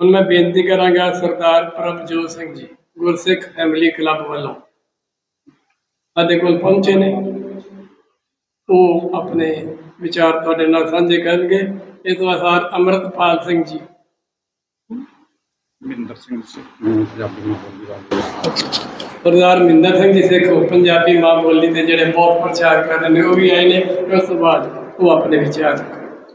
ਹੁਣ मैं बेनती करांगा सरदार प्रभजोत सिंह जी गुरसिख फैमिली क्लब वालों साडे कोल पहुंचे ने, वो अपने विचार तुहाडे नाल साझे करनगे। इस तो बाद अमृतपाल सिंह जी, सरदार मिंदर सिंह जी सिख पंजाबी मां बोली के जिहड़े बहुत प्रचार कर रहे हैं वो भी आए ने। उस तो बाद वो अपने विचार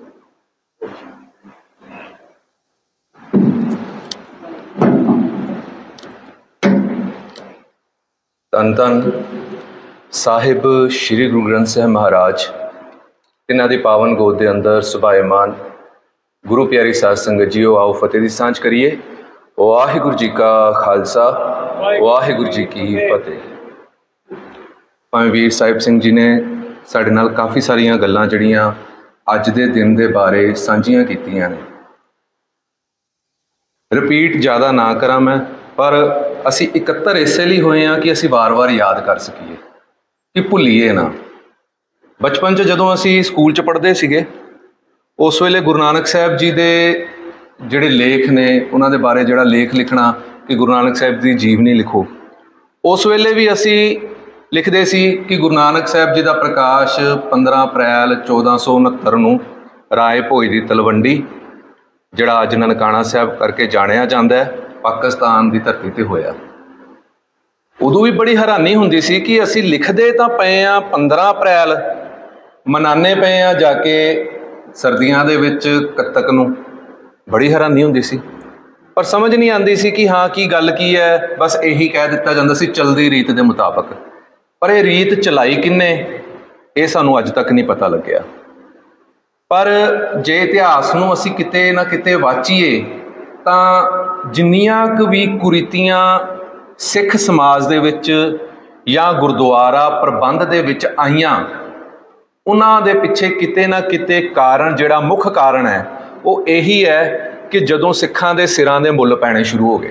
धन धन साहिब श्री गुरु ग्रंथ साहिब महाराज तिन्हां दी पावन गोद के अंदर सुभाएमान गुरु प्यारी साध संगत जीओ, आओ फतेह दी सांझ करिए। वाहिगुरू जी का खालसा, वाहिगुरू जी की फतेह। भावें वीर साहिब सिंह जी ने साडे नाल काफ़ी सारियां गल्लां जड़ियां अज दे दिन दे बारे सांझियां कीतियां ने। रिपीट ज़्यादा ना करा मैं, पर असी इकत्तर इसे लिए होए हैं कि असी बार बार याद कर सकीए कि भुलीए ना। बचपन च जदों असी स्कूल च पढ़ते सीगे उस वेले गुरु नानक साहब जी दे जिहड़े लेख ने उन्हां दे बारे जिहड़ा लेख लिखना कि गुरु नानक साहब दी जीवनी लिखो, उस वेले भी असी लिखते सी कि गुरु नानक साहब जी का प्रकाश 15 अप्रैल 1469 नूं राय भोज की तलवंडी जिहड़ा अज ननकाना साहब करके जानिया जाता है पाकिस्तान की धरती ते होया। उदों भी बड़ी हैरानी हुंदी सी कि असी लिखते तो पे हाँ 15 अप्रैल, मनाने पे हाँ जाके सर्दियां दे विच कत्तक नूं। बड़ी हैरानी हुंदी सी, पर समझ नहीं आती सी कि हाँ की गल की है। बस यही कह दिता जाता सी चलदी रीत के मुताबक, पर यह रीत चलाई किन्ने ये सानूं अज तक नहीं पता लग्या। पर जे इतिहास नूं असी किते ना किते वाचीए तां जिन्नियां क भी कुरीतियां सिख समाज दे विच या गुरुद्वारा प्रबंध दे विच आईयां, उन्हां दे पिछे किते ना किते कारण जिहड़ा मुख कारण है वो यही है कि जदों सिखां दे सिरां दे मुल पैणे शुरू हो गए,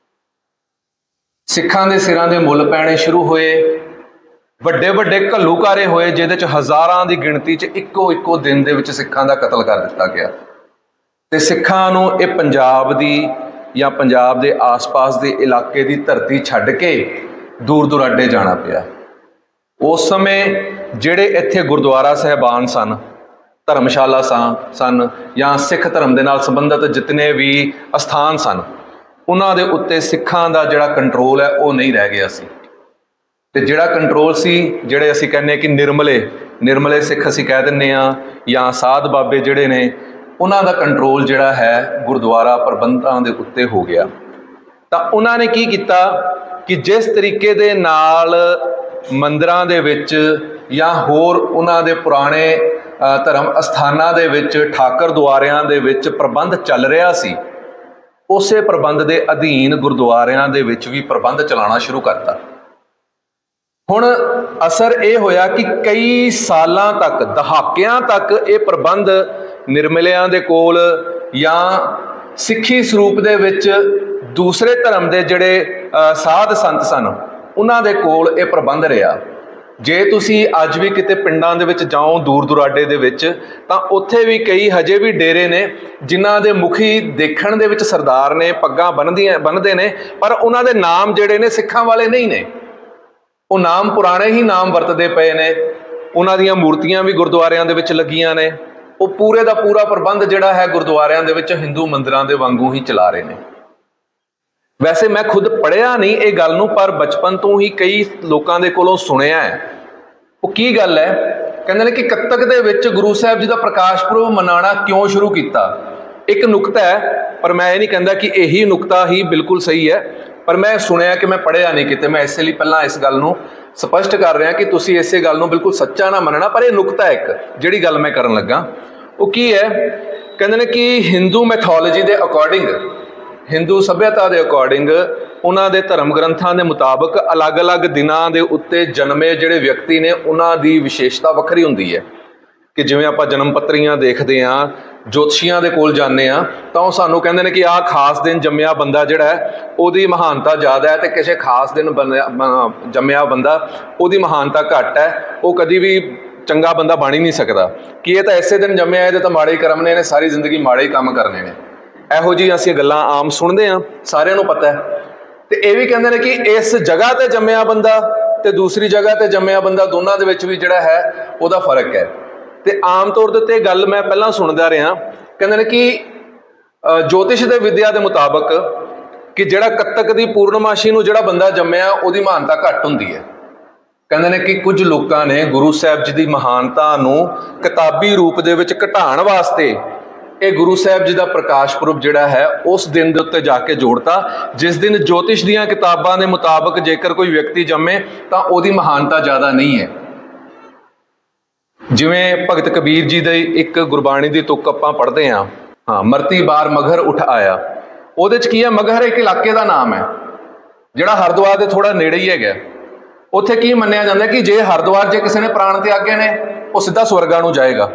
सिखां दे सिरां दे मुल पैणे शुरू होए, ਵੱਡੇ ਵੱਡੇ ਘੱਲੂਕਾਰੇ ਹੋਏ ਜਿਹਦੇ ਚ ਹਜ਼ਾਰਾਂ ਦੀ ਗਿਣਤੀ ਚ ਇੱਕੋ ਦਿਨ ਦੇ ਵਿੱਚ ਸਿੱਖਾਂ ਦਾ ਕਤਲ ਕਰ ਦਿੱਤਾ ਗਿਆ। ਤੇ ਸਿੱਖਾਂ ਨੂੰ ਇਹ ਪੰਜਾਬ ਦੀ ਜਾਂ ਪੰਜਾਬ ਦੇ ਆਸ-ਪਾਸ ਦੇ ਇਲਾਕੇ ਦੀ ਧਰਤੀ ਛੱਡ ਕੇ ਦੂਰ ਦੁਰਾਡੇ ਜਾਣਾ ਪਿਆ। ਉਸ ਸਮੇਂ ਜਿਹੜੇ ਇੱਥੇ ਗੁਰਦੁਆਰਾ ਸਾਹਿਬਾਨ ਸਨ, ਧਰਮਸ਼ਾਲਾ ਸਨ ਜਾਂ ਸਿੱਖ ਧਰਮ ਦੇ ਨਾਲ ਸੰਬੰਧਿਤ ਜਿਤਨੇ ਵੀ ਅਸਥਾਨ ਸਨ, ਉਹਨਾਂ ਦੇ ਉੱਤੇ ਸਿੱਖਾਂ ਦਾ ਜਿਹੜਾ ਕੰਟਰੋਲ ਹੈ ਉਹ ਨਹੀਂ ਰਹਿ ਗਿਆ ਸੀ। ਤੇ ਜਿਹੜਾ ਕੰਟਰੋਲ ਸੀ, ਜਿਹੜੇ ਅਸੀਂ ਕਹਿੰਦੇ ਕਿ ਨਿਰਮਲੇ ਸਿੱਖ ਅਸੀਂ ਕਹਿ ਦਿੰਦੇ ਹਾਂ ਜਾਂ ਸਾਧ ਬਾਬੇ ਜਿਹੜੇ ਨੇ, ਉਹਨਾਂ ਦਾ ਕੰਟਰੋਲ ਜਿਹੜਾ ਹੈ ਗੁਰਦੁਆਰਾ ਪ੍ਰਬੰਧਾਂ ਦੇ ਉੱਤੇ ਹੋ ਗਿਆ। ਤਾਂ ਉਹਨਾਂ ਨੇ ਕੀ ਕੀਤਾ ਕਿ ਜਿਸ ਤਰੀਕੇ ਦੇ ਨਾਲ ਮੰਦਰਾਂ ਦੇ ਵਿੱਚ ਜਾਂ ਹੋਰ ਉਹਨਾਂ ਦੇ ਪੁਰਾਣੇ ਧਰਮ ਅਸਥਾਨਾਂ ਦੇ ਵਿੱਚ ਠਾਕਰ ਦੁਆਰਿਆਂ ਦੇ ਵਿੱਚ ਪ੍ਰਬੰਧ ਚੱਲ ਰਿਹਾ ਸੀ, ਉਸੇ ਪ੍ਰਬੰਧ ਦੇ ਅਧੀਨ ਗੁਰਦੁਆਰਿਆਂ ਦੇ ਵਿੱਚ ਵੀ ਪ੍ਰਬੰਧ ਚਲਾਉਣਾ ਸ਼ੁਰੂ ਕਰਤਾ। ਹੁਣ ਅਸਰ ਇਹ ਹੋਇਆ ਕਿ ਕਈ ਸਾਲਾਂ ਤੱਕ, ਦਹਾਕਿਆਂ ਤੱਕ ਇਹ ਪ੍ਰਬੰਧ ਨਿਰਮਲਿਆਂ ਦੇ ਕੋਲ ਜਾਂ ਸਿੱਖੀ ਸਰੂਪ ਦੇ ਵਿੱਚ ਦੂਸਰੇ ਧਰਮ ਦੇ ਜਿਹੜੇ ਸਾਧ ਸੰਤ ਸਨ ਉਹਨਾਂ ਦੇ ਕੋਲ ਇਹ ਪ੍ਰਬੰਧ ਰਿਹਾ। ਜੇ ਤੁਸੀਂ ਅੱਜ ਵੀ ਕਿਤੇ ਪਿੰਡਾਂ ਦੇ ਵਿੱਚ ਜਾਓ ਦੂਰ ਦੁਰਾਡੇ ਦੇ ਵਿੱਚ, ਤਾਂ ਉੱਥੇ ਵੀ ਕਈ ਹਜੇ ਵੀ ਡੇਰੇ ਨੇ ਜਿਨ੍ਹਾਂ ਦੇ ਮੁਖੀ ਦੇਖਣ ਦੇ ਵਿੱਚ ਸਰਦਾਰ ਨੇ, ਪੱਗਾਂ ਬੰਨ੍ਹਦੇ ਨੇ, ਪਰ ਉਹਨਾਂ ਦੇ ਨਾਮ ਜਿਹੜੇ ਨੇ ਸਿੱਖਾਂ ਵਾਲੇ ਨਹੀਂ ਨੇ। ਉਹ ਨਾਮ ਪੁਰਾਣੇ ਹੀ ਨਾਮ ਵਰਤਦੇ ਪਏ ਨੇ। ਉਹਨਾਂ ਦੀਆਂ ਮੂਰਤੀਆਂ ਵੀ ਗੁਰਦੁਆਰਿਆਂ ਦੇ ਵਿੱਚ ਲੱਗੀਆਂ ਨੇ। ਉਹ ਪੂਰੇ ਦਾ ਪੂਰਾ ਪ੍ਰਬੰਧ ਜਿਹੜਾ ਹੈ ਗੁਰਦੁਆਰਿਆਂ ਦੇ ਵਿੱਚ ਹਿੰਦੂ ਮੰਦਿਰਾਂ ਦੇ ਵਾਂਗੂ ਹੀ ਚਲਾ ਰਹੇ ਨੇ। ਵੈਸੇ ਮੈਂ ਖੁਦ ਪੜ੍ਹਿਆ ਨਹੀਂ ਇਹ ਗੱਲ ਨੂੰ, ਪਰ ਬਚਪਨ ਤੋਂ ਹੀ ਕਈ ਲੋਕਾਂ ਦੇ ਕੋਲੋਂ ਸੁਣਿਆ ਹੈ। ਉਹ ਕੀ ਗੱਲ ਹੈ, ਕਹਿੰਦੇ ਨੇ ਕਿ ਕੱਤਕ ਦੇ ਵਿੱਚ ਗੁਰੂ ਸਾਹਿਬ ਜੀ ਦਾ ਪ੍ਰਕਾਸ਼ ਪੁਰਬ ਮਨਾਉਣਾ ਕਿਉਂ ਸ਼ੁਰੂ ਕੀਤਾ। ਇੱਕ ਨੁਕਤਾ ਹੈ, ਪਰ ਮੈਂ ਇਹ ਨਹੀਂ ਕਹਿੰਦਾ ਕਿ ਇਹੀ ਨੁਕਤਾ ਹੀ ਬਿਲਕੁਲ ਸਹੀ ਹੈ, पर मैं सुनिया कि मैं पढ़िया नहीं किते। मैं इसलिए पहला इस गल नूं स्पष्ट कर रहा कि तुसीं इस गल नूं बिल्कुल सच्चा ना मनना, पर यह नुकता एक जिहड़ी गल मैं करन लगा वो की है। कहंदे ने कि हिंदू मैथोलॉजी के अकॉर्डिंग, हिंदू सभ्यता के अकॉर्डिंग उन्हां दे धर्म ग्रंथां दे मुताबक अलग अलग दिनां दे उत्ते जन्मे जिहड़े व्यक्ति ने उन्हां दी विशेषता वखरी हुंदी है। कि जिवें आपां जन्म पत्रियां देखदे हां, ज्योतिषियां दे कोल जाने आ, तां ओह सानूं कहंदे ने कि आह खास दिन जम्मिया बंदा जिहड़ा है उहदी महानता ज़्यादा है, ते किसी खास दिन जम्मिया बंदा उहदी महानता घट है, वो कदी भी चंगा बंदा बन ही नहीं सकता। कि ये तो इसे दिन जम्मिया है, तो माड़े कर्म ने सारी जिंदगी माड़े ही काम करने ने। ਇਹੋ ਜਿਹੀਆਂ ਅਸੀਂ ਗੱਲਾਂ ਆਮ ਸੁਣਦੇ ਹਾਂ, ਸਾਰਿਆਂ ਨੂੰ ਪਤਾ ਹੈ। ਤੇ ਇਹ ਵੀ ਕਹਿੰਦੇ ਨੇ ਕਿ ਇਸ ਜਗ੍ਹਾ ਤੇ ਜੰਮਿਆ ਬੰਦਾ ਤੇ ਦੂਸਰੀ ਜਗ੍ਹਾ ਤੇ ਜੰਮਿਆ ਬੰਦਾ, ਦੋਨਾਂ ਦੇ ਵਿੱਚ ਵੀ ਜਿਹੜਾ ਹੈ ਉਹਦਾ ਫਰਕ ਹੈ। ਤੇ ਆਮ ਤੌਰ ਦੇ ਉੱਤੇ ਇਹ ਗੱਲ ਮੈਂ ਪਹਿਲਾਂ ਸੁਣਦਾ ਰਿਹਾ, ਕਹਿੰਦੇ ਨੇ ਕਿ ਜੋਤਿਸ਼ ਦੇ ਵਿਦਿਆ ਦੇ ਮੁਤਾਬਕ ਕਿ ਜਿਹੜਾ ਕੱਤਕ ਦੀ ਪੂਰਨਮਾਸ਼ੀ ਨੂੰ ਜਿਹੜਾ ਬੰਦਾ ਜੰਮਿਆ ਉਹਦੀ ਮਹਾਨਤਾ ਘੱਟ ਹੁੰਦੀ ਹੈ। ਕਹਿੰਦੇ ਨੇ ਕਿ ਕੁਝ ਲੋਕਾਂ ਨੇ ਗੁਰੂ ਸਾਹਿਬ ਜੀ ਦੀ ਮਹਾਨਤਾ ਨੂੰ ਕਿਤਾਬੀ ਰੂਪ ਦੇ ਵਿੱਚ ਘਟਾਉਣ ਵਾਸਤੇ ਇਹ ਗੁਰੂ ਸਾਹਿਬ ਜੀ ਦਾ ਪ੍ਰਕਾਸ਼ ਪੁਰਬ ਜਿਹੜਾ ਹੈ ਉਸ ਦਿਨ ਦੇ ਉੱਤੇ ਜਾ ਕੇ ਜੋੜਤਾ, ਜਿਸ ਦਿਨ ਜੋਤਿਸ਼ ਦੀਆਂ ਕਿਤਾਬਾਂ ਦੇ ਮੁਤਾਬਕ ਜੇਕਰ ਕੋਈ ਵਿਅਕਤੀ ਜੰਮੇ ਤਾਂ ਉਹਦੀ ਮਹਾਨਤਾ ਜ਼ਿਆਦਾ ਨਹੀਂ ਹੈ। ਜਿਵੇਂ ਭਗਤ ਕਬੀਰ ਜੀ ਦੇ ਇੱਕ ਗੁਰਬਾਣੀ ਦੀ ਤੁਕ ਆਪਾਂ ਪੜ੍ਹਦੇ ਹਾਂ, ਮਰਤੀ ਬਾਰ ਮਗਹਰ ਉੱਠ ਆਇਆ। ਉਹਦੇ 'ਚ ਕੀ ਹੈ? ਮਗਹਰ ਇੱਕ ਇਲਾਕੇ ਦਾ ਨਾਮ ਹੈ ਜਿਹੜਾ ਹਰਿਦੁਆਰ ਦੇ ਥੋੜਾ ਨੇੜੇ ਹੀ ਹੈਗਾ। ਉੱਥੇ ਕੀ ਮੰਨਿਆ ਜਾਂਦਾ ਕਿ ਜੇ ਹਰਿਦੁਆਰ ਜੇ ਕਿਸੇ ਨੇ ਪ੍ਰਾਣ ਤਿਆਗੇ ਨੇ ਉਹ ਸਿੱਧਾ ਸਵਰਗਾਂ ਨੂੰ ਜਾਏਗਾ।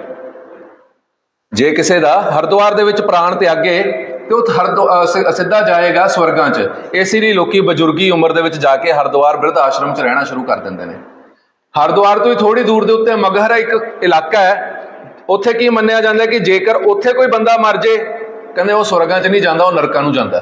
ਜੇ ਕਿਸੇ ਦਾ ਹਰਿਦੁਆਰ ਦੇ ਵਿੱਚ ਪ੍ਰਾਣ ਤਿਆਗੇ ਤੇ ਉਹ ਸਿੱਧਾ ਜਾਏਗਾ ਸਵਰਗਾਂ 'ਚ। ਇਸੇ ਲਈ ਲੋਕੀ ਬਜ਼ੁਰਗੀ ਉਮਰ ਦੇ ਵਿੱਚ ਜਾ ਕੇ ਹਰਿਦੁਆਰ ਬਿਰਧ ਆਸ਼ਰਮ 'ਚ ਰਹਿਣਾ ਸ਼ੁਰੂ ਕਰ ਦਿੰਦੇ ਨੇ। ਹਰਿਦੁਆਰ ਤੋਂ ਹੀ ਥੋੜੀ ਦੂਰ ਦੇ ਉੱਤੇ ਮਗਹਰ ਇੱਕ ਇਲਾਕਾ ਹੈ। ਉੱਥੇ ਕੀ ਮੰਨਿਆ ਜਾਂਦਾ ਕਿ ਜੇਕਰ ਉੱਥੇ ਕੋਈ ਬੰਦਾ ਮਰ ਜੇ, ਕਹਿੰਦੇ ਉਹ ਸਵਰਗਾਂ 'ਚ ਨਹੀਂ ਜਾਂਦਾ, ਉਹ ਨਰਕਾਂ ਨੂੰ ਜਾਂਦਾ।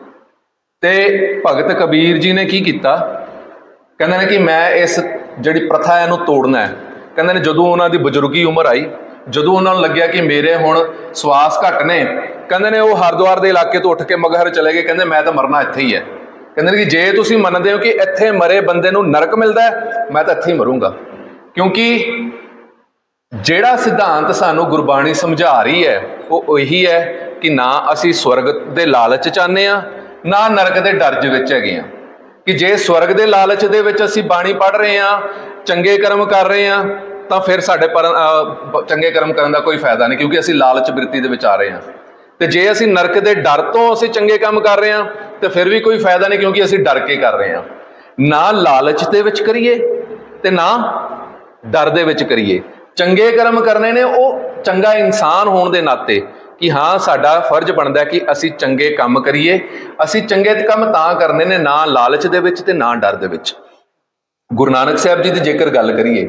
ਤੇ ਭਗਤ ਕਬੀਰ ਜੀ ਨੇ ਕੀ ਕੀਤਾ? ਕਹਿੰਦੇ ਨੇ ਕਿ ਮੈਂ ਇਸ ਜਿਹੜੀ ਪ੍ਰਥਾ ਇਹਨੂੰ ਤੋੜਨਾ ਹੈ। ਕਹਿੰਦੇ ਨੇ ਜਦੋਂ ਉਹਨਾਂ ਦੀ ਬਜ਼ੁਰਗੀ ਉਮਰ ਆਈ, ਜਦੋਂ ਉਹਨਾਂ ਨੂੰ ਲੱਗਿਆ ਕਿ ਮੇਰੇ ਹੁਣ ਸਵਾਸ ਘੱਟ ਨੇ, ਕਹਿੰਦੇ ਨੇ ਉਹ ਹਰਿਦੁਆਰ ਦੇ ਇਲਾਕੇ ਤੋਂ ਉੱਠ ਕੇ ਮਗਹਰ ਚਲੇ ਗਏ। ਕਹਿੰਦੇ ਮੈਂ ਤਾਂ ਮਰਨਾ ਇੱਥੇ ਹੀ ਹੈ। ਕਹਿੰਦੇ ਨੇ ਕਿ ਜੇ ਤੁਸੀਂ ਮੰਨਦੇ ਹੋ ਕਿ ਇੱਥੇ ਮਰੇ ਬੰਦੇ ਨੂੰ ਨਰਕ ਮਿਲਦਾ ਹੈ, ਮੈਂ ਤਾਂ ਇੱਥੇ ਹੀ ਮਰੂੰਗਾ। ਕਿਉਂਕਿ ਜਿਹੜਾ ਸਿਧਾਂਤ ਸਾਨੂੰ ਗੁਰਬਾਣੀ ਸਮਝਾ ਰਹੀ ਹੈ ਉਹ ਇਹੀ ਹੈ ਕਿ ਨਾ ਅਸੀਂ ਸਵਰਗ ਦੇ ਲਾਲਚ ਚਾਹੁੰਦੇ ਹਾਂ, ਨਾ ਨਰਕ ਦੇ ਡਰ ਦੇ ਵਿੱਚ ਹੈਗੇ ਹਾਂ। ਕਿ ਜੇ ਸਵਰਗ ਦੇ ਲਾਲਚ ਦੇ ਵਿੱਚ ਅਸੀਂ ਬਾਣੀ ਪੜ੍ਹ ਰਹੇ ਹਾਂ, ਚੰਗੇ ਕਰਮ ਕਰ ਰਹੇ ਹਾਂ, ਤਾਂ ਫਿਰ ਸਾਡੇ ਚੰਗੇ ਕਰਮ ਕਰਨ ਦਾ ਕੋਈ ਫਾਇਦਾ ਨਹੀਂ, ਕਿਉਂਕਿ ਅਸੀਂ ਲਾਲਚ ਬਿਰਤੀ ਦੇ ਵਿੱਚ ਆ ਰਹੇ ਹਾਂ। ਤੇ ਜੇ ਅਸੀਂ ਨਰਕ ਦੇ ਡਰ ਤੋਂ ਅਸੀਂ ਚੰਗੇ ਕੰਮ ਕਰ ਰਹੇ ਹਾਂ ਤੇ ਫਿਰ ਵੀ ਕੋਈ ਫਾਇਦਾ ਨਹੀਂ, ਕਿਉਂਕਿ ਅਸੀਂ ਡਰ ਕੇ ਕਰ ਰਹੇ ਹਾਂ। ਨਾ ਲਾਲਚ ਦੇ ਵਿੱਚ ਕਰੀਏ ਤੇ ਨਾ ਡਰ ਦੇ ਵਿੱਚ ਕਰੀਏ। ਚੰਗੇ ਕਰਮ ਕਰਨੇ ਨੇ ਉਹ ਚੰਗਾ ਇਨਸਾਨ ਹੋਣ ਦੇ ਨਾਤੇ ਕਿ ਹਾਂ ਸਾਡਾ ਫਰਜ਼ ਬਣਦਾ ਕਿ ਅਸੀਂ ਚੰਗੇ ਕੰਮ ਕਰੀਏ। ਅਸੀਂ ਚੰਗੇ ਕੰਮ ਤਾਂ ਕਰਨੇ ਨੇ, ਨਾ ਲਾਲਚ ਦੇ ਵਿੱਚ ਤੇ ਨਾ ਡਰ ਦੇ ਵਿੱਚ। ਗੁਰੂ ਨਾਨਕ ਸਾਹਿਬ ਜੀ ਦੀ ਜੇਕਰ ਗੱਲ ਕਰੀਏ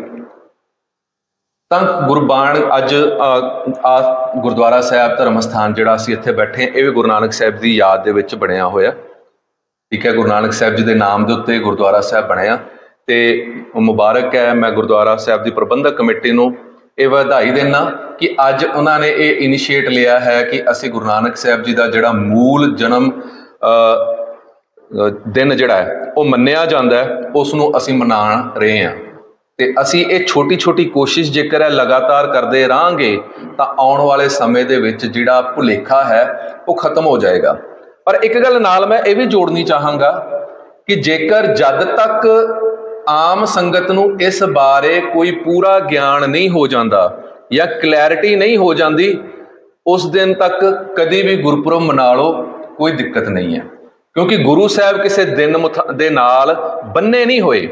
ਤਾਂ ਗੁਰਬਾਣ ਅੱਜ ਗੁਰਦੁਆਰਾ ਸਾਹਿਬ ਧਰਮ ਸਥਾਨ ਜਿਹੜਾ ਅਸੀਂ ਇੱਥੇ ਬੈਠੇ ਇਹ ਵੀ ਗੁਰੂ ਨਾਨਕ ਸਾਹਿਬ ਦੀ ਯਾਦ ਦੇ ਵਿੱਚ ਬਣਿਆ ਹੋਇਆ। ਠੀਕ ਹੈ, ਗੁਰੂ ਨਾਨਕ ਸਾਹਿਬ ਜੀ ਦੇ ਨਾਮ ਦੇ ਉੱਤੇ ਗੁਰਦੁਆਰਾ ਸਾਹਿਬ ਬਣਿਆ ਤੇ ਮੁਬਾਰਕ ਹੈ। ਮੈਂ ਗੁਰਦੁਆਰਾ ਸਾਹਿਬ ਦੀ ਪ੍ਰਬੰਧਕ ਕਮੇਟੀ ਨੂੰ ਇਹ ਵਧਾਈ ਦਿੰਦਾ ਕਿ ਅੱਜ ਉਹਨਾਂ ਨੇ ਇਹ ਇਨੀਸ਼ੀਏਟ ਲਿਆ ਹੈ ਕਿ ਅਸੀਂ ਗੁਰੂ ਨਾਨਕ ਸਾਹਿਬ ਜੀ ਦਾ ਜਿਹੜਾ ਮੂਲ ਜਨਮ ਦਿਨ ਜਿਹੜਾ ਹੈ ਉਹ ਮੰਨਿਆ ਜਾਂਦਾ ਹੈ, ਉਸ ਨੂੰ ਅਸੀਂ ਮਨਾ ਰਹੇ ਹਾਂ। ਤੇ ਅਸੀਂ ਇਹ ਛੋਟੀ ਛੋਟੀ ਕੋਸ਼ਿਸ਼ ਜੇਕਰ ਹੈ ਲਗਾਤਾਰ ਕਰਦੇ ਰਹਾਂਗੇ ਤਾਂ ਆਉਣ ਵਾਲੇ ਸਮੇਂ ਦੇ ਵਿੱਚ ਜਿਹੜਾ ਭੁਲੇਖਾ ਹੈ ਉਹ ਖਤਮ ਹੋ ਜਾਏਗਾ। ਪਰ ਇੱਕ ਗੱਲ ਨਾਲ ਮੈਂ ਇਹ ਵੀ ਜੋੜਨੀ ਚਾਹਾਂਗਾ ਕਿ ਜੇਕਰ ਜਦ ਤੱਕ ਆਮ ਸੰਗਤ ਨੂੰ ਇਸ ਬਾਰੇ ਕੋਈ ਪੂਰਾ ਗਿਆਨ ਨਹੀਂ ਹੋ ਜਾਂਦਾ ਜਾਂ ਕਲੈਰਿਟੀ ਨਹੀਂ ਹੋ ਜਾਂਦੀ, ਉਸ ਦਿਨ ਤੱਕ ਕਦੀ ਵੀ ਗੁਰਪੁਰਬ ਮਨਾ ਲਓ, ਕੋਈ ਦਿੱਕਤ ਨਹੀਂ ਹੈ। ਕਿਉਂਕਿ ਗੁਰੂ ਸਾਹਿਬ ਕਿਸੇ ਦਿਨ ਦੇ ਨਾਲ ਬੰਨੇ ਨਹੀਂ ਹੋਏ।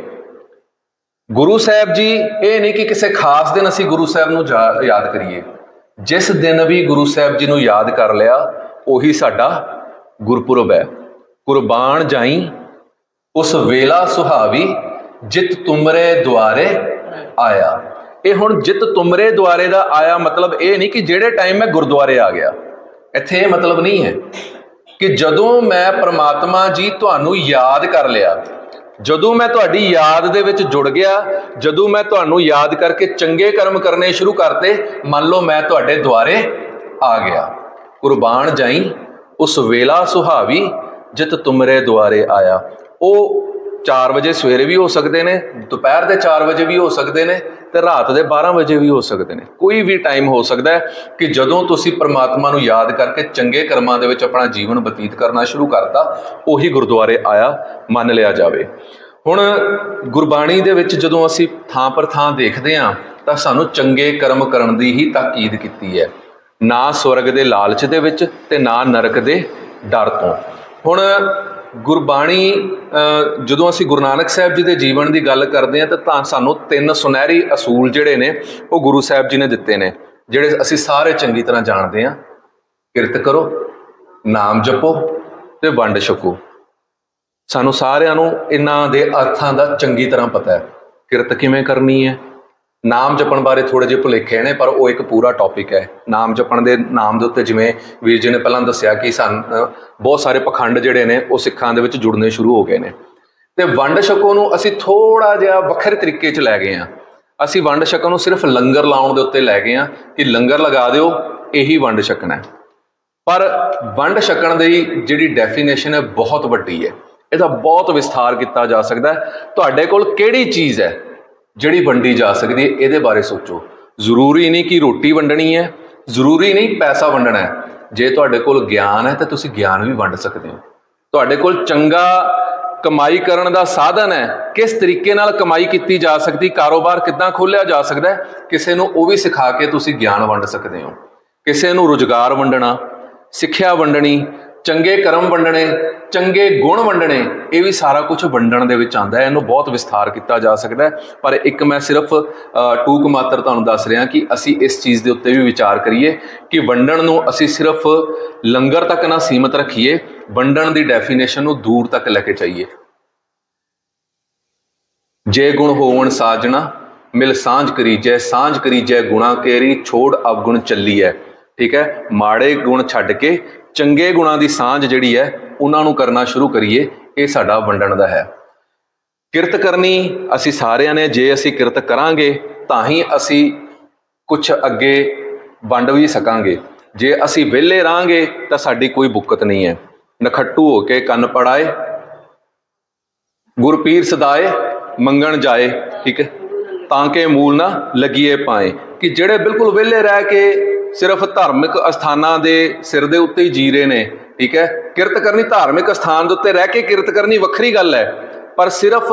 ਗੁਰੂ ਸਾਹਿਬ ਜੀ ਇਹ ਨਹੀਂ ਕਿ ਕਿਸੇ ਖਾਸ ਦਿਨ ਅਸੀਂ ਗੁਰੂ ਸਾਹਿਬ ਨੂੰ ਯਾਦ ਕਰੀਏ। ਜਿਸ ਦਿਨ ਵੀ ਗੁਰੂ ਸਾਹਿਬ ਜੀ ਨੂੰ ਯਾਦ ਕਰ ਲਿਆ ਉਹੀ ਸਾਡਾ ਗੁਰਪੁਰਬ ਹੈ। ਕੁਰਬਾਨ ਜਾਈ ਉਸ ਵੇਲਾ ਸੁਹਾਵੀ, ਜਿਤ ਤੁਮਰੇ ਦੁਆਰੇ ਆਇਆ। ਇਹ ਹੁਣ ਜਿਤ ਤੁਮਰੇ ਦੁਆਰੇ ਦਾ ਆਇਆ ਮਤਲਬ ਇਹ ਨਹੀਂ ਕਿ ਜਿਹੜੇ ਟਾਈਮ ਮੈਂ ਗੁਰਦੁਆਰੇ ਆ ਗਿਆ। ਇੱਥੇ ਇਹ ਮਤਲਬ ਨਹੀਂ ਹੈ ਕਿ ਜਦੋਂ ਮੈਂ ਪ੍ਰਮਾਤਮਾ ਜੀ ਤੁਹਾਨੂੰ ਯਾਦ ਕਰ ਲਿਆ, ਜਦੋਂ ਮੈਂ ਤੁਹਾਡੀ ਯਾਦ ਦੇ ਵਿੱਚ ਜੁੜ ਗਿਆ, ਜਦੋਂ ਮੈਂ ਤੁਹਾਨੂੰ ਯਾਦ ਕਰਕੇ ਚੰਗੇ ਕਰਮ ਕਰਨੇ ਸ਼ੁਰੂ ਕਰਤੇ, ਮੰਨ ਲਓ ਮੈਂ ਤੁਹਾਡੇ ਦੁਆਰੇ ਆ ਗਿਆ। ਕੁਰਬਾਨ ਜਾਈ ਉਸ ਵੇਲਾ ਸੁਹਾਵੀ, ਜਿਤ ਤੁਮਰੇ ਦੁਆਰੇ ਆਇਆ। ਉਹ 4 ਵਜੇ ਸਵੇਰੇ ਵੀ ਹੋ ਸਕਦੇ ਨੇ, ਦੁਪਹਿਰ ਦੇ 4 ਵਜੇ ਵੀ ਹੋ ਸਕਦੇ ਨੇ ਤੇ ਰਾਤ ਦੇ 12 ਵਜੇ ਵੀ ਹੋ ਸਕਦੇ ਨੇ। ਕੋਈ ਵੀ ਟਾਈਮ ਹੋ ਸਕਦਾ ਹੈ ਕਿ ਜਦੋਂ ਤੁਸੀਂ ਪ੍ਰਮਾਤਮਾ ਨੂੰ ਯਾਦ ਕਰਕੇ ਚੰਗੇ ਕਰਮਾਂ ਦੇ ਵਿੱਚ ਆਪਣਾ ਜੀਵਨ ਬਤੀਤ ਕਰਨਾ ਸ਼ੁਰੂ ਕਰਤਾ, ਉਹੀ ਗੁਰਦੁਆਰੇ ਆਇਆ ਮੰਨ ਲਿਆ ਜਾਵੇ। ਹੁਣ ਗੁਰਬਾਣੀ ਦੇ ਵਿੱਚ ਜਦੋਂ ਅਸੀਂ ਥਾਂ ਪਰ ਥਾਂ ਦੇਖਦੇ ਹਾਂ ਤਾਂ ਸਾਨੂੰ ਚੰਗੇ ਕਰਮ ਕਰਨ ਦੀ ਹੀ ਤਾਕੀਦ ਕੀਤੀ ਹੈ, ਨਾ ਸਵਰਗ ਦੇ ਲਾਲਚ ਦੇ ਵਿੱਚ ਤੇ ਨਾ ਨਰਕ ਦੇ ਡਰ ਤੋਂ। ਹੁਣ ਗੁਰਬਾਣੀ ਜਦੋਂ ਅਸੀਂ ਗੁਰੂ ਨਾਨਕ ਸਾਹਿਬ ਜੀ ਦੇ ਜੀਵਨ ਦੀ ਗੱਲ ਕਰਦੇ ਹਾਂ ਤਾਂ ਸਾਨੂੰ 3 ਸੁਨਹਿਰੀ ਅਸੂਲ ਜਿਹੜੇ ਨੇ ਉਹ ਗੁਰੂ ਸਾਹਿਬ ਜੀ ਨੇ ਦਿੱਤੇ ਨੇ, ਜਿਹੜੇ ਅਸੀਂ ਸਾਰੇ ਚੰਗੀ ਤਰ੍ਹਾਂ ਜਾਣਦੇ ਹਾਂ। ਕਿਰਤ ਕਰੋ, ਨਾਮ ਜਪੋ ਤੇ ਵੰਡ ਛਕੋ। ਸਾਨੂੰ ਸਾਰਿਆਂ ਨੂੰ ਇਹਨਾਂ ਦੇ ਅਰਥਾਂ ਦਾ ਚੰਗੀ ਤਰ੍ਹਾਂ ਪਤਾ ਹੈ। ਕਿਰਤ ਕਿਵੇਂ ਕਰਨੀ ਹੈ, ਨਾਮ ਜਪਣ ਬਾਰੇ ਥੋੜ੍ਹੇ ਜਿਹੇ ਭੁਲੇਖੇ ਨੇ, ਪਰ ਉਹ ਇੱਕ ਪੂਰਾ ਟੌਪਿਕ ਹੈ। ਨਾਮ ਜਪਣ ਦੇ ਨਾਮ ਦੇ ਉੱਤੇ ਜਿਵੇਂ ਵੀਰ ਜੀ ਨੇ ਪਹਿਲਾਂ ਦੱਸਿਆ ਕਿ ਬਹੁਤ ਸਾਰੇ ਪਖੰਡ ਜਿਹੜੇ ਨੇ ਉਹ ਸਿੱਖਾਂ ਦੇ ਵਿੱਚ ਜੁੜਨੇ ਸ਼ੁਰੂ ਹੋ ਗਏ ਨੇ। ਅਤੇ ਵੰਡ ਛਕੋ ਨੂੰ ਅਸੀਂ ਥੋੜ੍ਹਾ ਜਿਹਾ ਵੱਖਰੇ ਤਰੀਕੇ 'ਚ ਲੈ ਗਏ ਹਾਂ। ਅਸੀਂ ਵੰਡ ਛਕੋ ਨੂੰ ਸਿਰਫ ਲੰਗਰ ਲਾਉਣ ਦੇ ਉੱਤੇ ਲੈ ਗਏ ਹਾਂ ਕਿ ਲੰਗਰ ਲਗਾ ਦਿਓ, ਇਹੀ ਵੰਡ ਛਕਣਾ। ਪਰ ਵੰਡ ਛਕਣ ਦੀ ਜਿਹੜੀ ਡੈਫੀਨੇਸ਼ਨ ਹੈ ਬਹੁਤ ਵੱਡੀ ਹੈ, ਇਹਦਾ ਬਹੁਤ ਵਿਸਥਾਰ ਕੀਤਾ ਜਾ ਸਕਦਾ। ਤੁਹਾਡੇ ਕੋਲ ਕਿਹੜੀ ਚੀਜ਼ ਹੈ ਜਿਹੜੀ ਵੰਡੀ ਜਾ ਸਕਦੀ ਹੈ, ਇਹਦੇ ਬਾਰੇ ਸੋਚੋ। ਜ਼ਰੂਰੀ ਨਹੀਂ ਕਿ ਰੋਟੀ ਵੰਡਣੀ ਹੈ, ਜ਼ਰੂਰੀ ਨਹੀਂ ਪੈਸਾ ਵੰਡਣਾ ਹੈ। ਜੇ ਤੁਹਾਡੇ ਕੋਲ ਗਿਆਨ ਹੈ ਤਾਂ ਤੁਸੀਂ ਗਿਆਨ ਵੀ ਵੰਡ ਸਕਦੇ ਹੋ। ਤੁਹਾਡੇ ਕੋਲ ਚੰਗਾ ਕਮਾਈ ਕਰਨ ਦਾ ਸਾਧਨ ਹੈ, ਕਿਸ ਤਰੀਕੇ ਨਾਲ ਕਮਾਈ ਕੀਤੀ ਜਾ ਸਕਦੀ, ਕਾਰੋਬਾਰ ਕਿੱਦਾਂ ਖੋਲ੍ਹਿਆ ਜਾ ਸਕਦਾ, ਕਿਸੇ ਨੂੰ ਉਹ ਵੀ ਸਿਖਾ ਕੇ ਤੁਸੀਂ ਗਿਆਨ ਵੰਡ ਸਕਦੇ ਹੋ। ਕਿਸੇ ਨੂੰ ਰੁਜ਼ਗਾਰ ਵੰਡਣਾ, ਸਿੱਖਿਆ ਵੰਡਣੀ, ਚੰਗੇ ਕਰਮ ਵੰਡਣੇ, ਚੰਗੇ ਗੁਣ ਵੰਡਣੇ, ਇਹ ਵੀ ਸਾਰਾ ਕੁਝ ਵੰਡਣ ਦੇ ਵਿੱਚ ਆਉਂਦਾ ਹੈ। ਇਹਨੂੰ ਬਹੁਤ ਵਿਸਥਾਰ ਕੀਤਾ ਜਾ ਸਕਦਾ ਹੈ, ਪਰ ਇੱਕ ਮੈਂ ਸਿਰਫ ਟੂਕ ਮਾਤਰ ਤੁਹਾਨੂੰ ਦੱਸ ਰਿਹਾ ਕਿ ਅਸੀਂ ਇਸ ਚੀਜ਼ ਦੇ ਉੱਤੇ ਵੀ ਵਿਚਾਰ ਕਰੀਏ ਕਿ ਵੰਡਣ ਨੂੰ ਅਸੀਂ ਸਿਰਫ ਲੰਗਰ ਤੱਕ ਨਾ ਸੀਮਤ ਰੱਖੀਏ, ਵੰਡਣ ਦੀ ਡੈਫੀਨੇਸ਼ਨ ਨੂੰ ਦੂਰ ਤੱਕ ਲੈ ਕੇ ਜਾਈਏ। ਜੇ ਗੁਣ ਹੋਵਣ ਸਾਜਣਾ ਮਿਲ ਸਾਂਝ ਕਰੀਜੈ, ਸਾਂਝ ਕਰੀਜੈ ਗੁਣਾ ਕੇਰੀ ਛੋੜ ਅਵਗੁਣ ਚੱਲੀ ਹੈ। ਠੀਕ ਹੈ, ਮਾੜੇ ਗੁਣ ਛੱਡ ਕੇ ਚੰਗੇ ਗੁਣਾਂ ਦੀ ਸਾਂਝ ਜਿਹੜੀ ਹੈ ਉਹਨਾਂ ਨੂੰ ਕਰਨਾ ਸ਼ੁਰੂ ਕਰੀਏ। ਇਹ ਸਾਡਾ ਵੰਡਣ ਦਾ ਹੈ। ਕਿਰਤ ਕਰਨੀ ਅਸੀਂ ਸਾਰਿਆਂ ਨੇ, ਜੇ ਅਸੀਂ ਕਿਰਤ ਕਰਾਂਗੇ ਤਾਂ ਹੀ ਅਸੀਂ ਕੁਛ ਅੱਗੇ ਵੰਡ ਵੀ ਸਕਾਂਗੇ। ਜੇ ਅਸੀਂ ਵਿਹਲੇ ਰਹਾਂਗੇ ਤਾਂ ਸਾਡੀ ਕੋਈ ਬੁੱਕਤ ਨਹੀਂ ਹੈ। ਨਖੱਟੂ ਹੋ ਕੇ ਕੰਨ ਪੜਾਏ, ਗੁਰਪੀਰ ਸਦਾਏ ਮੰਗਣ ਜਾਏ। ਠੀਕ ਹੈ, ਤਾਂ ਕਿ ਮੂਲ ਨਾ ਲੱਗੀਏ ਪਾਏ। ਕਿ ਜਿਹੜੇ ਬਿਲਕੁਲ ਵਿਹਲੇ ਰਹਿ ਕੇ ਸਿਰਫ ਧਾਰਮਿਕ ਅਸਥਾਨਾਂ ਦੇ ਸਿਰ ਦੇ ਉੱਤੇ ਹੀ ਜੀ ਰਹੇ ਨੇ। ਠੀਕ ਹੈ, ਕਿਰਤ ਕਰਨੀ ਧਾਰਮਿਕ ਅਸਥਾਨ ਦੇ ਉੱਤੇ ਰਹਿ ਕੇ ਕਿਰਤ ਕਰਨੀ ਵੱਖਰੀ ਗੱਲ ਹੈ, ਪਰ ਸਿਰਫ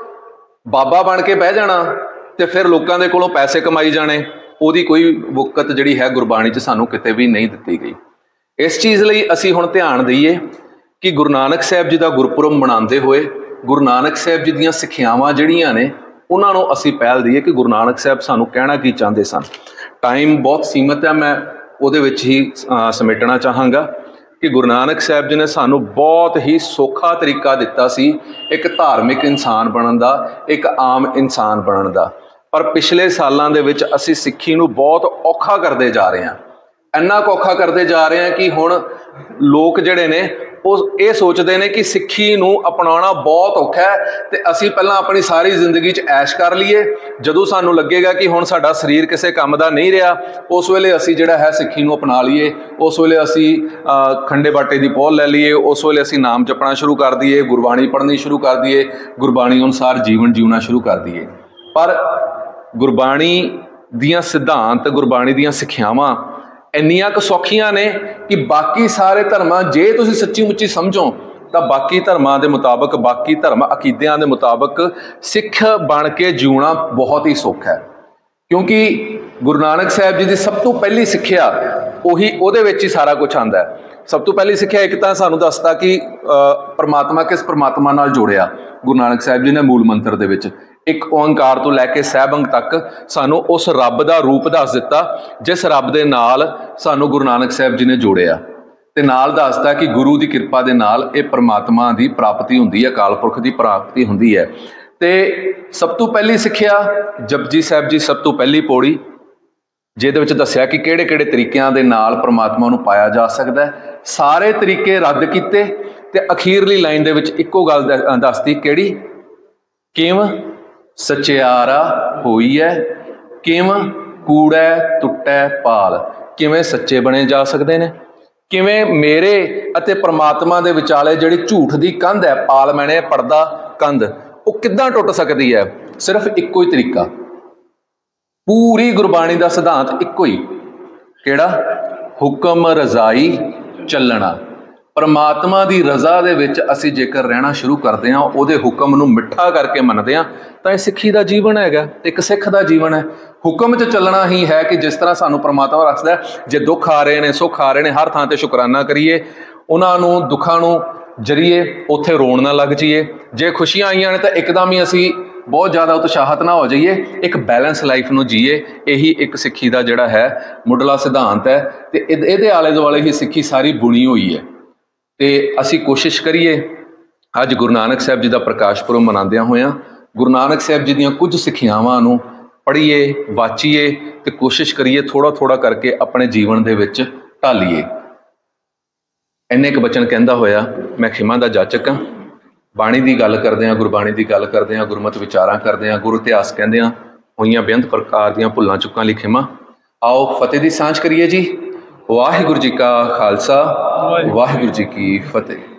ਬਾਬਾ ਬਣ ਕੇ ਬਹਿ ਜਾਣਾ ਤੇ ਫਿਰ ਲੋਕਾਂ ਦੇ ਕੋਲੋਂ ਪੈਸੇ ਕਮਾਈ ਜਾਣੇ, ਉਹਦੀ ਕੋਈ ਬੁੱਕਤ ਜਿਹੜੀ ਹੈ ਗੁਰਬਾਣੀ 'ਚ ਸਾਨੂੰ ਕਿਤੇ ਵੀ ਨਹੀਂ ਦਿੱਤੀ ਗਈ। ਇਸ ਚੀਜ਼ ਲਈ ਅਸੀਂ ਹੁਣ ਧਿਆਨ ਦਈਏ ਕਿ ਗੁਰੂ ਨਾਨਕ ਸਾਹਿਬ ਜੀ ਦਾ ਗੁਰਪੁਰਬ ਮਨਾਉਂਦੇ ਹੋਏ ਗੁਰੂ ਨਾਨਕ ਸਾਹਿਬ ਜੀ ਦੀਆਂ ਸਿੱਖਿਆਵਾਂ ਜਿਹੜੀਆਂ ਨੇ ਉਹਨਾਂ ਨੂੰ ਅਸੀਂ ਪਹਿਲ ਦਈਏ ਕਿ ਗੁਰੂ ਨਾਨਕ ਸਾਹਿਬ ਸਾਨੂੰ ਕਹਿਣਾ ਕੀ ਚਾਹੁੰਦੇ ਸਨ। ਟਾਈਮ ਬਹੁਤ ਸੀਮਤ ਹੈ, ਮੈਂ ਉਹਦੇ ਵਿੱਚ ਹੀ ਸਮੇਟਣਾ ਚਾਹਾਂਗਾ ਕਿ ਗੁਰੂ ਨਾਨਕ ਸਾਹਿਬ ਜੀ ਨੇ ਸਾਨੂੰ ਬਹੁਤ ਹੀ ਸੌਖਾ ਤਰੀਕਾ ਦਿੱਤਾ ਸੀ ਇੱਕ ਧਾਰਮਿਕ ਇਨਸਾਨ ਬਣਨ ਦਾ, ਇੱਕ ਆਮ ਇਨਸਾਨ ਬਣਨ ਦਾ। ਪਰ ਪਿਛਲੇ ਸਾਲਾਂ ਦੇ ਵਿੱਚ ਅਸੀਂ ਸਿੱਖੀ ਨੂੰ ਬਹੁਤ ਔਖਾ ਕਰਦੇ ਜਾ ਰਹੇ ਹਾਂ। ਇੰਨਾ ਕੁ ਔਖਾ ਕਰਦੇ ਜਾ ਰਹੇ ਹਾਂ ਕਿ ਹੁਣ ਲੋਕ ਜਿਹੜੇ ਨੇ ਉਹ ਇਹ ਸੋਚਦੇ ਨੇ ਕਿ ਸਿੱਖੀ ਨੂੰ ਅਪਣਾਉਣਾ ਬਹੁਤ ਔਖਾ ਹੈ ਅਤੇ ਅਸੀਂ ਪਹਿਲਾਂ ਆਪਣੀ ਸਾਰੀ ਜ਼ਿੰਦਗੀ 'ਚ ਐਸ਼ ਕਰ ਲਈਏ। ਜਦੋਂ ਸਾਨੂੰ ਲੱਗੇਗਾ ਕਿ ਹੁਣ ਸਾਡਾ ਸਰੀਰ ਕਿਸੇ ਕੰਮ ਦਾ ਨਹੀਂ ਰਿਹਾ, ਉਸ ਵੇਲੇ ਅਸੀਂ ਜਿਹੜਾ ਹੈ ਸਿੱਖੀ ਨੂੰ ਅਪਣਾ ਲਈਏ। ਉਸ ਵੇਲੇ ਅਸੀਂ ਖੰਡੇ ਬਾਟੇ ਦੀ ਪਹੁਲ ਲੈ ਲਈਏ, ਉਸ ਵੇਲੇ ਅਸੀਂ ਨਾਮ ਜਪਣਾ ਸ਼ੁਰੂ ਕਰ ਦਈਏ, ਗੁਰਬਾਣੀ ਪੜ੍ਹਨੀ ਸ਼ੁਰੂ ਕਰ ਦਈਏ, ਗੁਰਬਾਣੀ ਅਨੁਸਾਰ ਜੀਵਨ ਜਿਉਣਾ ਸ਼ੁਰੂ ਕਰ ਦਈਏ। ਪਰ ਗੁਰਬਾਣੀ ਦੀਆਂ ਸਿਧਾਂਤ, ਗੁਰਬਾਣੀ ਦੀਆਂ ਸਿੱਖਿਆਵਾਂ ਇੰਨੀਆਂ ਕੁ ਸੌਖੀਆਂ ਨੇ ਕਿ ਬਾਕੀ ਸਾਰੇ ਧਰਮਾਂ, ਜੇ ਤੁਸੀਂ ਸੱਚੀ ਮੁੱਚੀ ਸਮਝੋ ਤਾਂ ਬਾਕੀ ਧਰਮਾਂ ਦੇ ਮੁਤਾਬਕ, ਬਾਕੀ ਧਰਮ ਅਕੀਦਿਆਂ ਦੇ ਮੁਤਾਬਕ ਸਿੱਖ ਬਣ ਕੇ ਜਿਉਣਾ ਬਹੁਤ ਹੀ ਸੌਖਾ ਹੈ। ਕਿਉਂਕਿ ਗੁਰੂ ਨਾਨਕ ਸਾਹਿਬ ਜੀ ਦੀ ਸਭ ਤੋਂ ਪਹਿਲੀ ਸਿੱਖਿਆ ਉਹਦੇ ਵਿੱਚ ਹੀ ਸਾਰਾ ਕੁਝ ਆਉਂਦਾ ਹੈ। ਸਭ ਤੋਂ ਪਹਿਲੀ ਸਿੱਖਿਆ ਇੱਕ ਤਾਂ ਸਾਨੂੰ ਦੱਸਤਾ ਕਿ ਪਰਮਾਤਮਾ ਕਿਸ ਪਰਮਾਤਮਾ ਨਾਲ ਜੋੜਿਆ ਗੁਰੂ ਨਾਨਕ ਸਾਹਿਬ ਜੀ ਨੇ ਮੂਲ ਮੰਤਰ ਦੇ ਵਿੱਚ। ਇੱਕ ਓਂਕਾਰ ਤੋਂ ਲੈ ਕੇ ਸਹਿਬੰਗ ਤੱਕ ਸਾਨੂੰ ਉਸ ਰੱਬ ਦਾ ਰੂਪ ਦੱਸ ਦਿੱਤਾ ਜਿਸ ਰੱਬ ਦੇ ਨਾਲ ਸਾਨੂੰ ਗੁਰੂ ਨਾਨਕ ਸਾਹਿਬ ਜੀ ਨੇ ਜੋੜਿਆ, ਤੇ ਨਾਲ ਦੱਸਦਾ ਕਿ ਗੁਰੂ ਦੀ ਕਿਰਪਾ ਦੇ ਨਾਲ ਇਹ ਪਰਮਾਤਮਾ ਦੀ ਪ੍ਰਾਪਤੀ ਹੁੰਦੀ ਹੈ, ਅਕਾਲ ਪੁਰਖ ਦੀ ਪ੍ਰਾਪਤੀ ਹੁੰਦੀ ਹੈ। ਤੇ ਸਭ ਤੋਂ ਪਹਿਲੀ ਸਿੱਖਿਆ ਜਪਜੀ ਸਾਹਿਬ ਜੀ, ਸਭ ਤੋਂ ਪਹਿਲੀ ਪੌੜੀ, ਜਿਹਦੇ ਵਿੱਚ ਦੱਸਿਆ ਕਿ ਕਿਹੜੇ ਕਿਹੜੇ ਤਰੀਕਿਆਂ ਦੇ ਨਾਲ ਪਰਮਾਤਮਾ ਨੂੰ ਪਾਇਆ ਜਾ ਸਕਦਾ ਹੈ। ਸਾਰੇ ਤਰੀਕੇ ਰੱਦ ਕੀਤੇ ਤੇ ਅਖੀਰਲੀ ਲਾਈਨ ਦੇ ਵਿੱਚ ਇੱਕੋ ਗੱਲ ਦੱਸਦੀ, ਕਿਹੜੀ? ਕਿਵ ਸਚਿਆਰਾ ਹੋਈ ਹੈ, ਕਿਵ ਕੂੜੈ ਟੁੱਟੈ ਪਾਲ। ਕਿਵੇਂ ਸੱਚੇ ਬਣੇ ਜਾ ਸਕਦੇ ਨੇ, ਕਿਵੇਂ ਮੇਰੇ ਅਤੇ ਪਰਮਾਤਮਾ ਦੇ ਵਿਚਾਲੇ ਜਿਹੜੀ ਝੂਠ ਦੀ ਕੰਧ ਹੈ, ਪਾਲ ਮੈਨੇ ਪਰਦਾ ਕੰਧ, ਉਹ ਕਿੱਦਾਂ ਟੁੱਟ ਸਕਦੀ ਹੈ? ਸਿਰਫ ਇੱਕੋ ਹੀ ਤਰੀਕਾ, ਪੂਰੀ ਗੁਰਬਾਣੀ ਦਾ ਸਿਧਾਂਤ ਇੱਕੋ ਹੀ, ਕਿਹੜਾ? ਹੁਕਮ ਰਜ਼ਾਈ ਚੱਲਣਾ। ਪਰਮਾਤਮਾ ਦੀ ਰਜ਼ਾ ਦੇ ਵਿੱਚ ਅਸੀਂ ਜੇਕਰ ਰਹਿਣਾ ਸ਼ੁਰੂ ਕਰਦੇ ਹਾਂ, ਉਹਦੇ ਹੁਕਮ ਨੂੰ ਮਿੱਠਾ ਕਰਕੇ ਮੰਨਦੇ ਹਾਂ, ਤਾਂ ਇਹ ਸਿੱਖੀ ਦਾ ਜੀਵਨ ਹੈਗਾ, ਇੱਕ ਸਿੱਖ ਦਾ ਜੀਵਨ ਹੈ। ਹੁਕਮ 'ਚ ਚੱਲਣਾ ਹੀ ਹੈ ਕਿ ਜਿਸ ਤਰ੍ਹਾਂ ਸਾਨੂੰ ਪਰਮਾਤਮਾ ਰੱਖਦਾ, ਜੇ ਦੁੱਖ ਆ ਰਹੇ ਨੇ, ਸੁੱਖ ਆ ਰਹੇ ਨੇ, ਹਰ ਥਾਂ 'ਤੇ ਸ਼ੁਕਰਾਨਾ ਕਰੀਏ, ਉਹਨਾਂ ਨੂੰ ਦੁੱਖਾਂ ਨੂੰ ਜਰੀਏ ਉੱਥੇ ਰੋਣ ਨਾ ਲੱਗ ਜਾਈਏ। ਜੇ ਖੁਸ਼ੀਆਂ ਆਈਆਂ ਨੇ ਤਾਂ ਇੱਕਦਮ ਹੀ ਅਸੀਂ ਬਹੁਤ ਜ਼ਿਆਦਾ ਉਤਸ਼ਾਹਿਤ ਨਾ ਹੋ ਜਾਈਏ, ਇੱਕ ਬੈਲੈਂਸ ਲਾਈਫ ਨੂੰ ਜੀਏ। ਇਹੀ ਇੱਕ ਸਿੱਖੀ ਦਾ ਜਿਹੜਾ ਹੈ ਮੁੱਢਲਾ ਸਿਧਾਂਤ ਹੈ, ਅਤੇ ਇਹਦੇ ਆਲੇ ਦੁਆਲੇ ਹੀ ਸਿੱਖੀ ਸਾਰੀ ਬੁਣੀ ਹੋਈ ਹੈ। ਅਤੇ ਅਸੀਂ ਕੋਸ਼ਿਸ਼ ਕਰੀਏ ਅੱਜ ਗੁਰੂ ਨਾਨਕ ਸਾਹਿਬ ਜੀ ਦਾ ਪ੍ਰਕਾਸ਼ ਪੁਰਬ ਮਨਾਉਂਦਿਆਂ ਹੋਇਆਂ ਗੁਰੂ ਨਾਨਕ ਸਾਹਿਬ ਜੀ ਦੀਆਂ ਕੁਝ ਸਿੱਖਿਆਵਾਂ ਨੂੰ ਪੜ੍ਹੀਏ, ਵਾਚੀਏ ਤੇ ਕੋਸ਼ਿਸ਼ ਕਰੀਏ ਥੋੜ੍ਹਾ ਥੋੜ੍ਹਾ ਕਰਕੇ ਆਪਣੇ ਜੀਵਨ ਦੇ ਵਿੱਚ ਢਾਲੀਏ। ਇੰਨੇ ਕੁ ਬਚਨ ਕਹਿੰਦਾ ਹੋਇਆ ਮੈਂ ਖਿਮਾ ਦਾ ਜਾਚਕ ਹਾਂ। ਬਾਣੀ ਦੀ ਗੱਲ ਕਰਦੇ ਹਾਂ, ਗੁਰਬਾਣੀ ਦੀ ਗੱਲ ਕਰਦੇ ਹਾਂ, ਗੁਰਮਤਿ ਵਿਚਾਰਾਂ ਕਰਦੇ ਹਾਂ, ਗੁਰੂ ਇਤਿਹਾਸ ਕਹਿੰਦੇ ਹਾਂ, ਹੋਈਆਂ ਬੇਅੰਤ ਪ੍ਰਕਾਰ ਦੀਆਂ ਭੁੱਲਾਂ ਚੁੱਕਾਂ ਲਈ ਖਿਮਾ। ਆਓ ਫਤਿਹ ਦੀ ਸਾਂਝ ਕਰੀਏ ਜੀ। ਵਾਹਿਗੁਰੂ ਜੀ ਕਾ ਖਾਲਸਾ, ਵਾਹਿਗੁਰੂ ਜੀ ਕੀ ਫਤਿਹ।